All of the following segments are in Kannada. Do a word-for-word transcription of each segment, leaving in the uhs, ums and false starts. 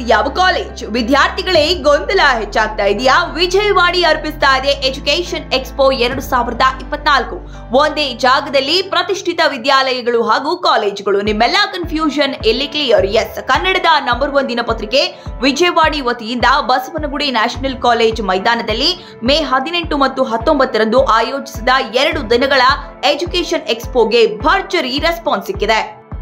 ಯಾವ ಕಾಲೇಜ್? ವಿದ್ಯಾರ್ಥಿಗಳೇ ಗೊಂದಲ ಹೆಚ್ಚಾಗ್ತಾ ಇದೆಯಾ? ವಿಜಯವಾಣಿ ಅರ್ಪಿಸ್ತಾ ಇದೆ ಎಜುಕೇಶನ್ ಎಕ್ಸ್ಪೋ ಎರಡು ಸಾವಿರದ ಇಪ್ಪತ್ನಾಲ್ಕು. ಒಂದೇ ಜಾಗದಲ್ಲಿ ಪ್ರತಿಷ್ಠಿತ ವಿದ್ಯಾಲಯಗಳು ಹಾಗೂ ಕಾಲೇಜುಗಳು. ನಿಮ್ಮೆಲ್ಲ ಕನ್ಫ್ಯೂಷನ್ ಇಲ್ಲಿ ಕ್ಲಿಯರ್. ಎಸ್, ಕನ್ನಡದ ನಂಬರ್ ಒನ್ ದಿನಪತ್ರಿಕೆ ವಿಜಯವಾಣಿ ವತಿಯಿಂದ ಬಸವನಗುಡಿ ನ್ಯಾಷನಲ್ ಕಾಲೇಜ್ ಮೈದಾನದಲ್ಲಿ ಮೇ ಹದಿನೆಂಟು ಮತ್ತು ಹತ್ತೊಂಬತ್ತರಂದು ಆಯೋಜಿಸಿದ ಎರಡು ದಿನಗಳ ಎಜುಕೇಶನ್ ಎಕ್ಸ್ಪೋಗೆ ಭರ್ಜರಿ ರೆಸ್ಪಾನ್ಸ್ ಸಿಕ್ಕಿದೆ.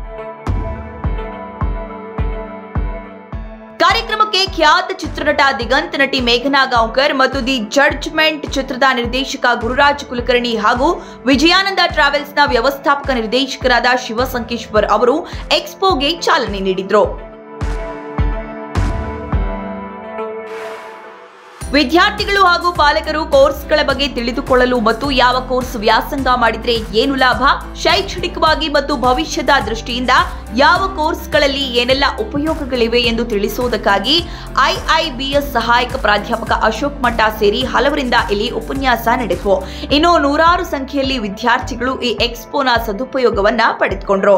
ಕಾರ್ಯಕ್ರಮಕ್ಕೆ ಖ್ಯಾತ ಚಿತ್ರನಟ ದಿಗಂತ್, ನಟಿ ಮೇಘನಾ ಗಾಂವ್ಕರ್ ಮತ್ತು ದಿ ಜಡ್ಜ್ಮೆಂಟ್ ಚಿತ್ರದ ನಿರ್ದೇಶಕ ಗುರುರಾಜ್ ಕುಲಕರ್ಣಿ ಹಾಗೂ ವಿಜಯಾನಂದ ಟ್ರಾವೆಲ್ಸ್ನ ವ್ಯವಸ್ಥಾಪಕ ನಿರ್ದೇಶಕರಾದ ಶಿವಸಂಕೇಶ್ವರ್ ಅವರು ಎಕ್ಸ್ಪೋಗೆ ಚಾಲನೆ ನೀಡಿದ್ರು. ವಿದ್ಯಾರ್ಥಿಗಳು ಹಾಗೂ ಪಾಲಕರು ಕೋರ್ಸ್ಗಳ ಬಗ್ಗೆ ತಿಳಿದುಕೊಳ್ಳಲು ಮತ್ತು ಯಾವ ಕೋರ್ಸ್ ವ್ಯಾಸಂಗ ಮಾಡಿದ್ರೆ ಏನು ಲಾಭ, ಶೈಕ್ಷಣಿಕವಾಗಿ ಮತ್ತು ಭವಿಷ್ಯದ ದೃಷ್ಟಿಯಿಂದ ಯಾವ ಕೋರ್ಸ್ಗಳಲ್ಲಿ ಏನೆಲ್ಲ ಉಪಯೋಗಗಳಿವೆ ಎಂದು ತಿಳಿಸುವುದಕ್ಕಾಗಿ ಐಐಬಿಎಸ್ ಸಹಾಯಕ ಪ್ರಾಧ್ಯಾಪಕ ಅಶೋಕ್ ಮಠ ಸೇರಿ ಹಲವರಿಂದ ಇಲ್ಲಿ ಉಪನ್ಯಾಸ ನಡೆದವು. ಇನ್ನು ನೂರಾರು ಸಂಖ್ಯೆಯಲ್ಲಿ ವಿದ್ಯಾರ್ಥಿಗಳು ಈ ಎಕ್ಸ್ಪೋನ ಸದುಪಯೋಗವನ್ನ ಪಡೆದುಕೊಂಡ್ರು.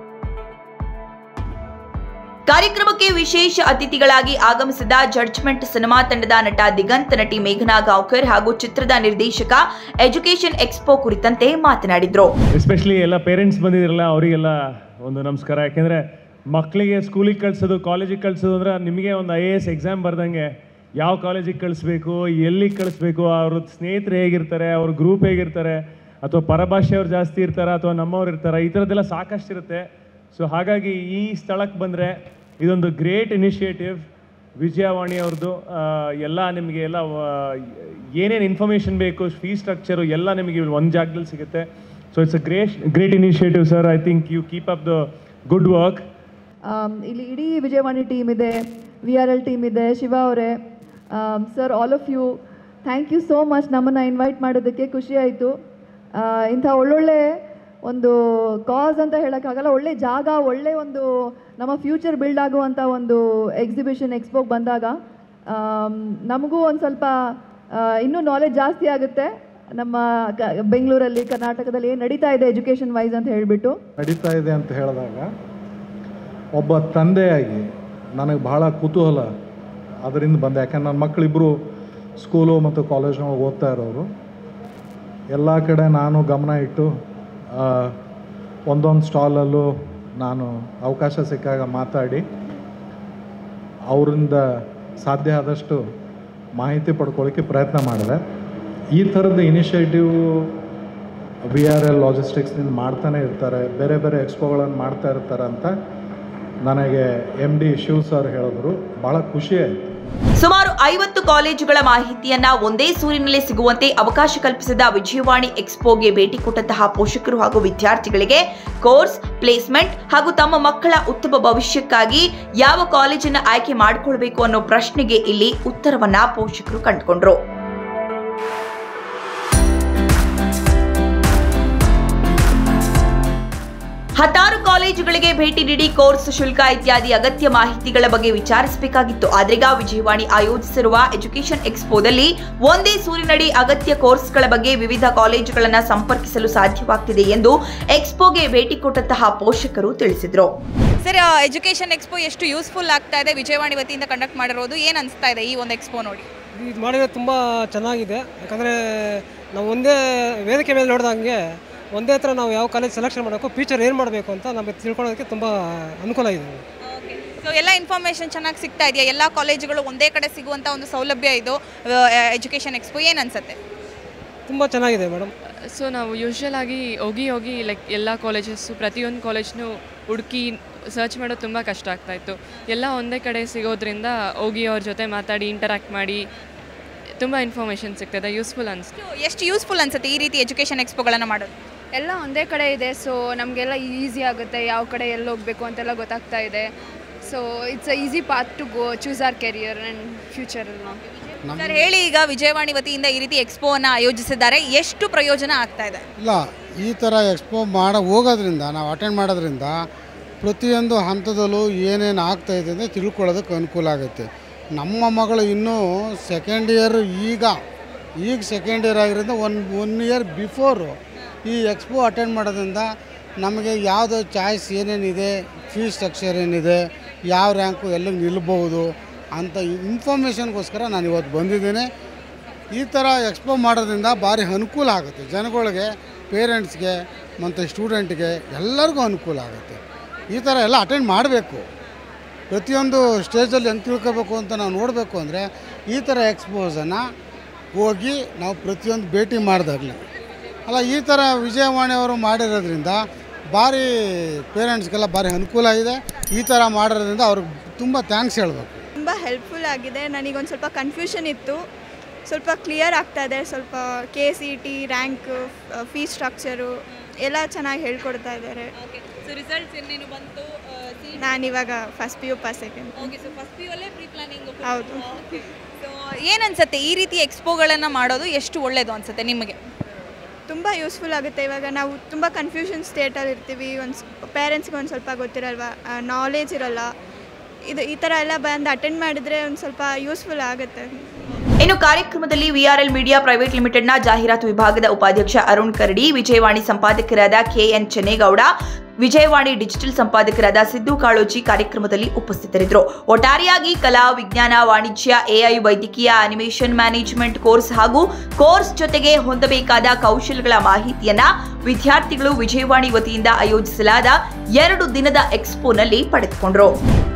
ಕಾರ್ಯಕ್ರಮಕ್ಕೆ ವಿಶೇಷ ಅತಿಥಿಗಳಾಗಿ ಆಗಮಿಸಿದ ಜಡ್ಜ್ಮೆಂಟ್ ಸಿನಿಮಾ ತಂಡದ ನಟ ದಿಗಂತ್, ನಟಿ ಮೇಘನಾ ಗಾಂವ್ಕರ್ ಹಾಗೂ ಚಿತ್ರದ ನಿರ್ದೇಶಕ ಎಜುಕೇಶನ್ ಎಕ್ಸ್ಪೋ ಕುರಿತಂತೆ ಮಾತನಾಡಿದ್ರು. ಎಸ್ಪೆಷಲಿ ಎಲ್ಲ ಪೇರೆಂಟ್ಸ್ ಬಂದಿದ್ರಲ್ಲ, ಅವರಿಗೆಲ್ಲ ಒಂದು ನಮಸ್ಕಾರ. ಯಾಕೆಂದರೆ ಮಕ್ಕಳಿಗೆ ಸ್ಕೂಲಿಗೆ ಕಳಿಸೋದು, ಕಾಲೇಜಿಗೆ ಕಳಿಸೋದು ಅಂದರೆ ನಿಮಗೆ ಒಂದು ಐ ಎ ಎಸ್ ಎಕ್ಸಾಮ್ ಬರ್ದಂಗೆ ಯಾವ ಕಾಲೇಜಿಗೆ ಕಳಿಸ್ಬೇಕು, ಎಲ್ಲಿಗೆ ಕಳಿಸ್ಬೇಕು, ಅವ್ರ ಸ್ನೇಹಿತರು ಹೇಗಿರ್ತಾರೆ, ಅವ್ರ ಗ್ರೂಪ್ ಹೇಗಿರ್ತಾರೆ, ಅಥವಾ ಪರಭಾಷೆಯವ್ರು ಜಾಸ್ತಿ ಇರ್ತಾರೆ ಅಥವಾ ನಮ್ಮವ್ರು ಇರ್ತಾರೆ, ಈ ಥರದ್ದೆಲ್ಲ ಸಾಕಷ್ಟು ಇರುತ್ತೆ. ಸೊ ಹಾಗಾಗಿ ಈ ಸ್ಥಳಕ್ಕೆ ಬಂದರೆ ಇದೊಂದು ಗ್ರೇಟ್ ಇನಿಷಿಯೇಟಿವ್ ವಿಜಯವಾಣಿ ಅವ್ರದ್ದು. ಎಲ್ಲ ನಿಮಗೆ ಎಲ್ಲ ಏನೇನು ಇನ್ಫಾರ್ಮೇಷನ್ ಬೇಕು, ಫೀ ಸ್ಟ್ರಕ್ಚರು ಎಲ್ಲ ನಿಮಗೆ ಒಂದು ಜಾಗದಲ್ಲಿ ಸಿಗುತ್ತೆ. So it's a great great initiative sir. I think you keep up the good work. ಇಲ್ಲಿ ಇಡೀ ವಿಜಯವಾಣಿ ಟೀಮ್ ಇದೆ, ವಿ ಆರ್ ಎಲ್ ಟೀಮ್ ಇದೆ, ಶಿವ ಅವರೇ, sir, all of you, thank you so much. ನಮ್ಮನ್ನು ಇನ್ವೈಟ್ ಮಾಡೋದಕ್ಕೆ ಖುಷಿ ಆಯಿತು. ಇಂಥ ಒಳ್ಳೊಳ್ಳೆ ಒಂದು ಕಾಸ್ ಅಂತ ಹೇಳೋಕ್ಕಾಗಲ್ಲ, ಒಳ್ಳೆ ಜಾಗ, ಒಳ್ಳೆ ಒಂದು ನಮ್ಮ ಫ್ಯೂಚರ್ ಬಿಲ್ಡ್ ಆಗುವಂಥ ಒಂದು ಎಕ್ಸಿಬಿಷನ್ ಎಕ್ಸ್ಪೋಗೆ ಬಂದಾಗ ನಮಗೂ ಒಂದು ಸ್ವಲ್ಪ ಇನ್ನೂ ನಾಲೆಜ್ ಜಾಸ್ತಿ ಆಗುತ್ತೆ. ನಮ್ಮ ಕ ಬೆಂಗಳೂರಲ್ಲಿ, ಕರ್ನಾಟಕದಲ್ಲಿ ಏನು ನಡೀತಾ ಇದೆ ಎಜುಕೇಷನ್ ವೈಸ್ ಅಂತ ಹೇಳಿಬಿಟ್ಟು ನಡೀತಾ ಇದೆ ಅಂತ ಹೇಳಿದಾಗ ಒಬ್ಬ ತಂದೆಯಾಗಿ ನನಗೆ ಭಾಳ ಕುತೂಹಲ ಅದರಿಂದ ಬಂದೆ. ಯಾಕಂದ್ರೆ ನನ್ನ ಮಕ್ಕಳಿಬ್ಬರು ಸ್ಕೂಲು ಮತ್ತು ಕಾಲೇಜ್ನೊಳಗೆ ಓದ್ತಾ ಇರೋರು. ಎಲ್ಲ ಕಡೆ ನಾನು ಗಮನ ಇಟ್ಟು ಒಂದೊಂದು ಸ್ಟಾಲಲ್ಲೂ ನಾನು ಅವಕಾಶ ಸಿಕ್ಕಾಗ ಮಾತಾಡಿ ಅವರಿಂದ ಸಾಧ್ಯ ಆದಷ್ಟು ಮಾಹಿತಿ ಪಡ್ಕೊಳ್ಳೋಕ್ಕೆ ಪ್ರಯತ್ನ ಮಾಡಿದೆ. ಈ ಥರದ ಇನಿಷಿಯೇಟಿವ್ ವಿ ಆರ್ ಎಲ್ ಲಾಜಿಸ್ಟಿಕ್ಸ್ನಿಂದ ಮಾಡ್ತಾನೆ ಇರ್ತಾರೆ, ಬೇರೆ ಬೇರೆ ಎಕ್ಸ್ಪೋಗಳನ್ನು ಮಾಡ್ತಾ ಇರ್ತಾರೆ ಅಂತ ನನಗೆ ಎಮ್ ಡಿ ಶಿವ್ ಸರ್ ಹೇಳಿದ್ರು. ಭಾಳ ಖುಷಿ ಆಯಿತು. ಸುಮಾರು ಐವತ್ತು ಕಾಲೇಜುಗಳ ಮಾಹಿತಿಯನ್ನ ಒಂದೇ ಸೂರಿನಲ್ಲೇ ಸಿಗುವಂತೆ ಅವಕಾಶ ಕಲ್ಪಿಸಿದ ವಿಜಯವಾಣಿ ಎಕ್ಸ್ಪೋಗೆ ಭೇಟಿ ಕೊಟ್ಟಂತಹ ಪೋಷಕರು ಹಾಗೂ ವಿದ್ಯಾರ್ಥಿಗಳಿಗೆ ಕೋರ್ಸ್, ಪ್ಲೇಸ್ಮೆಂಟ್ ಹಾಗೂ ತಮ್ಮ ಮಕ್ಕಳ ಉತ್ತಮ ಭವಿಷ್ಯಕ್ಕಾಗಿ ಯಾವ ಕಾಲೇಜನ್ನು ಆಯ್ಕೆ ಮಾಡಿಕೊಳ್ಬೇಕು ಅನ್ನೋ ಪ್ರಶ್ನೆಗೆ ಇಲ್ಲಿ ಉತ್ತರವನ್ನ ಪೋಷಕರು ಕಂಡುಕೊಂಡ್ರು. ಹತ್ತಾರು ಕಾಲೇಜುಗಳಿಗೆ ಭೇಟಿ ನೀಡಿ ಕೋರ್ಸ್ ಶುಲ್ಕ ಇತ್ಯಾದಿ ಅಗತ್ಯ ಮಾಹಿತಿಗಳ ಬಗ್ಗೆ ವಿಚಾರಿಸಬೇಕಾಗಿತ್ತು. ಆದ್ರೀಗ ವಿಜಯವಾಣಿ ಆಯೋಜಿಸಿರುವ ಎಜುಕೇಶನ್ ಎಕ್ಸ್ಪೋದಲ್ಲಿ ಒಂದೇ ಸೂರಿನಡಿ ಅಗತ್ಯ ಕೋರ್ಸ್ಗಳ ಬಗ್ಗೆ ವಿವಿಧ ಕಾಲೇಜುಗಳನ್ನು ಸಂಪರ್ಕಿಸಲು ಸಾಧ್ಯವಾಗ್ತಿದೆ ಎಂದು ಎಕ್ಸ್ಪೋಗೆ ಭೇಟಿ ಕೊಟ್ಟಂತಹ ಪೋಷಕರು ತಿಳಿಸಿದರು. ಸರ್, ಎಜುಕೇಶನ್ ಎಕ್ಸ್ಪೋ ಎಷ್ಟು ಯೂಸ್ಫುಲ್ ಆಗ್ತಾ ಇದೆ? ವಿಜಯವಾಣಿ ವತಿಯಿಂದ ಕಂಡಕ್ಟ್ ಮಾಡಿರೋದು ಏನು ಅನಿಸ್ತಾ ಇದೆ ಈ ಒಂದು ಎಕ್ಸ್ಪೋ ನೋಡಿ? ಇದು ಮಾಡಿದ್ರೆ ತುಂಬ ಚೆನ್ನಾಗಿದೆ. ಯಾಕಂದರೆ ನಾವು ಒಂದೇ ವೇದಿಕೆ ಮೇಲೆ ನೋಡಿದಂಗೆ ಒಂದೇ ಥರ ನಾವು ಯಾವ ಕಾಲೇಜ್ ಸೆಲೆಕ್ಷನ್ ಮಾಡಬೇಕು, ಫ್ಯೂಚರ್ ಏನು ಮಾಡಬೇಕು ಅಂತ ನಮಗೆ ತಿಳ್ಕೊಳ್ಳೋದಕ್ಕೆ ತುಂಬ ಅನುಕೂಲ ಇದೆ. ಸೊ ಎಲ್ಲ ಇನ್ಫಾರ್ಮೇಷನ್ ಚೆನ್ನಾಗಿ ಸಿಗ್ತಾ ಇದೆಯಾ? ಎಲ್ಲ ಕಾಲೇಜುಗಳು ಒಂದೇ ಕಡೆ ಸಿಗುವಂಥ ಒಂದು ಸೌಲಭ್ಯ ಇದು ಎಜುಕೇಷನ್ ಎಕ್ಸ್ಪೋ, ಏನು ಅನಿಸುತ್ತೆ? ತುಂಬ ಚೆನ್ನಾಗಿದೆ ಮೇಡಮ್. ಸೊ ನಾವು ಯೂಶ್ವಲ್ ಆಗಿ ಹೋಗಿ ಹೋಗಿ ಲೈಕ್ ಎಲ್ಲ ಕಾಲೇಜಸ್ಸು ಪ್ರತಿಯೊಂದು ಕಾಲೇಜ್ನೂ ಹುಡುಕಿ ಸರ್ಚ್ ಮಾಡೋದು ತುಂಬ ಕಷ್ಟ ಆಗ್ತಾಯಿತ್ತು. ಎಲ್ಲ ಒಂದೇ ಕಡೆ ಸಿಗೋದ್ರಿಂದ ಹೋಗಿ ಅವ್ರ ಜೊತೆ ಮಾತಾಡಿ ಇಂಟರಾಕ್ಟ್ ಮಾಡಿ ತುಂಬ ಇನ್ಫಾರ್ಮೇಷನ್ ಸಿಗ್ತದೆ. ಯೂಸ್ಫುಲ್ ಅನಿಸ್ತು. ಎಷ್ಟು ಯೂಸ್ಫುಲ್ ಅನಿಸುತ್ತೆ ಈ ರೀತಿ ಎಜುಕೇಷನ್ ಎಕ್ಸ್ಪೋಗಳನ್ನು ಮಾಡೋದು? ಎಲ್ಲ ಒಂದೇ ಕಡೆ ಇದೆ, ಸೊ ನಮಗೆಲ್ಲ ಈಸಿ ಆಗುತ್ತೆ, ಯಾವ ಕಡೆ ಎಲ್ಲಿ ಹೋಗಬೇಕು ಅಂತೆಲ್ಲ ಗೊತ್ತಾಗ್ತಾ ಇದೆ. So it's a easy path to go choose our career and ಫ್ಯೂಚರಲ್ಲಿ. ಸರ್ ಹೇಳಿ, ಈಗ ವಿಜಯವಾಣಿ ವತಿಯಿಂದ ಈ ರೀತಿ ಎಕ್ಸ್ಪೋವನ್ನು ಆಯೋಜಿಸಿದ್ದಾರೆ, ಎಷ್ಟು ಪ್ರಯೋಜನ ಆಗ್ತಾ ಇದೆ? ಇಲ್ಲ, ಈ ಥರ ಎಕ್ಸ್ಪೋ ಮಾಡ ಹೋಗೋದ್ರಿಂದ, ನಾವು ಅಟೆಂಡ್ ಮಾಡೋದ್ರಿಂದ ಪ್ರತಿಯೊಂದು ಹಂತದಲ್ಲೂ ಏನೇನು ಆಗ್ತಾಯಿದೆ ಅಂತ ತಿಳ್ಕೊಳ್ಳೋದಕ್ಕೆ ಅನುಕೂಲ ಆಗುತ್ತೆ. ನಮ್ಮ ಮಗಳು ಇನ್ನೂ ಸೆಕೆಂಡ್ ಇಯರ್, ಈಗ ಈಗ ಸೆಕೆಂಡ್ ಇಯರ್ ಆಗಿರೋದ್ರಿಂದ ಒನ್ ಒನ್ ಇಯರ್ ಬಿಫೋರು ಈ ಎಕ್ಸ್ಪೋ ಅಟೆಂಡ್ ಮಾಡೋದ್ರಿಂದ ನಮಗೆ ಯಾವುದು ಚಾಯ್ಸ್ ಏನೇನಿದೆ, ಫೀಸ್ ಸ್ಟ್ರಕ್ಚರ್ ಏನಿದೆ, ಯಾವ ರ್ಯಾಂಕು ಎಲ್ಲಿಗೆ ನಿಲ್ಬೋದು ಅಂತ ಇನ್ಫಾರ್ಮೇಷನ್ಗೋಸ್ಕರ ನಾನು ಇವತ್ತು ಬಂದಿದ್ದೀನಿ. ಈ ಥರ ಎಕ್ಸ್ಪೋ ಮಾಡೋದ್ರಿಂದ ಭಾರಿ ಅನುಕೂಲ ಆಗುತ್ತೆ ಜನಗಳಿಗೆ, ಪೇರೆಂಟ್ಸ್ಗೆ ಮತ್ತು ಸ್ಟೂಡೆಂಟ್ಗೆ ಎಲ್ಲರಿಗೂ ಅನುಕೂಲ ಆಗುತ್ತೆ. ಈ ಥರ ಎಲ್ಲ ಅಟೆಂಡ್ ಮಾಡಬೇಕು. ಪ್ರತಿಯೊಂದು ಸ್ಟೇಜಲ್ಲಿ ಹೆಂಗೆ ತಿಳ್ಕೋಬೇಕು ಅಂತ ನಾವು ನೋಡಬೇಕು ಅಂದರೆ ಈ ಥರ ಎಕ್ಸ್ಪೋಸನ್ನು ಹೋಗಿ ನಾವು ಪ್ರತಿಯೊಂದು ಭೇಟಿ ಮಾಡಿದಾಗಲಿ ಅಲ್ಲ, ಈ ಥರ ವಿಜಯವಾಣಿಯವರು ಮಾಡಿರೋದ್ರಿಂದ ಭಾರಿ ಪೇರೆಂಟ್ಸ್ಗೆಲ್ಲ ಭಾರಿ ಅನುಕೂಲ ಇದೆ. ಈ ಥರ ಮಾಡಿರೋದ್ರಿಂದ ಅವ್ರಿಗೆ ತುಂಬ ಥ್ಯಾಂಕ್ಸ್ ಹೇಳಬೇಕು. ತುಂಬ ಹೆಲ್ಪ್ಫುಲ್ ಆಗಿದೆ. ನನಗೊಂದು ಸ್ವಲ್ಪ ಕನ್ಫ್ಯೂಷನ್ ಇತ್ತು, ಸ್ವಲ್ಪ ಕ್ಲಿಯರ್ ಆಗ್ತಾಯಿದೆ. ಸ್ವಲ್ಪ K C T rank, fees structure ಎಲ್ಲ ಚೆನ್ನಾಗಿ ಹೇಳ್ಕೊಡ್ತಾ ಇದ್ದಾರೆ. ಸೊ ರಿಸಲ್ಟ್ಸ್ ಏನೇನು ಬಂತು? ನಾನಿವಾಗ first P U pass second. Okay, so first P U ಅಲ್ಲೇ ಪ್ರೀ ಪ್ಲಾನಿಂಗ್. ಹೌದು. ಸೊ ಏನನ್ಸುತ್ತೆ ಈ ರೀತಿ ಎಕ್ಸ್ಪೋಗಳನ್ನು ಮಾಡೋದು ಎಷ್ಟು ಒಳ್ಳೆಯದು ಅನಿಸುತ್ತೆ ನಿಮಗೆ? ತುಂಬ ಯೂಸ್ಫುಲ್ ಆಗುತ್ತೆ. ಇವಾಗ ನಾವು ತುಂಬ ಕನ್ಫ್ಯೂಷನ್ ಸ್ಟೇಟಲ್ಲಿ ಇರ್ತೀವಿ, ಒಂದು ಪೇರೆಂಟ್ಸ್ಗೆ ಒಂದು ಸ್ವಲ್ಪ ಗೊತ್ತಿರಲ್ವ, ನಾಲೆಜ್ ಇರೋಲ್ಲ. ಇದು ಈ ಥರ ಎಲ್ಲ ಬಂದು ಅಟೆಂಡ್ ಮಾಡಿದರೆ ಒಂದು ಸ್ವಲ್ಪ ಯೂಸ್ಫುಲ್ ಆಗುತ್ತೆ. ಇನ್ನು ಕಾರ್ಯಕ್ರಮದಲ್ಲಿ ವಿಆರ್ಎಲ್ ಮೀಡಿಯಾ ಪ್ರೈವೇಟ್ ಲಿಮಿಟೆಡ್ನ ಜಾಹೀರಾತು ವಿಭಾಗದ ಉಪಾಧ್ಯಕ್ಷ ಅರುಣ್ ಕರಡಿ, ವಿಜಯವಾಣಿ ಸಂಪಾದಕರಾದ ಕೆಎನ್ ಚೆನ್ನೇಗೌಡ, ವಿಜಯವಾಣಿ ಡಿಜಿಟಲ್ ಸಂಪಾದಕರಾದ ಸಿದ್ದು ಕಾಳೋಜಿ ಕಾರ್ಯಕ್ರಮದಲ್ಲಿ ಉಪಸ್ಥಿತರಿದ್ದರು. ಒಟ್ಟಾರೆಯಾಗಿ ಕಲಾ, ವಿಜ್ಞಾನ, ವಾಣಿಜ್ಯ, ಎಐ, ವೈದ್ಯಕೀಯ, ಅನಿಮೇಷನ್ ಮ್ಯಾನೇಜ್ಮೆಂಟ್ ಕೋರ್ಸ್ ಹಾಗೂ ಕೋರ್ಸ್ ಜೊತೆಗೆ ಹೊಂದಬೇಕಾದ ಕೌಶಲ್ಯಗಳ ಮಾಹಿತಿಯನ್ನ ವಿದ್ಯಾರ್ಥಿಗಳು ವಿಜಯವಾಣಿ ವತಿಯಿಂದ ಆಯೋಜಿಸಲಾದ ಎರಡು ದಿನದ ಎಕ್ಸ್ಪೋನಲ್ಲಿ ಪಡೆದುಕೊಂಡರು.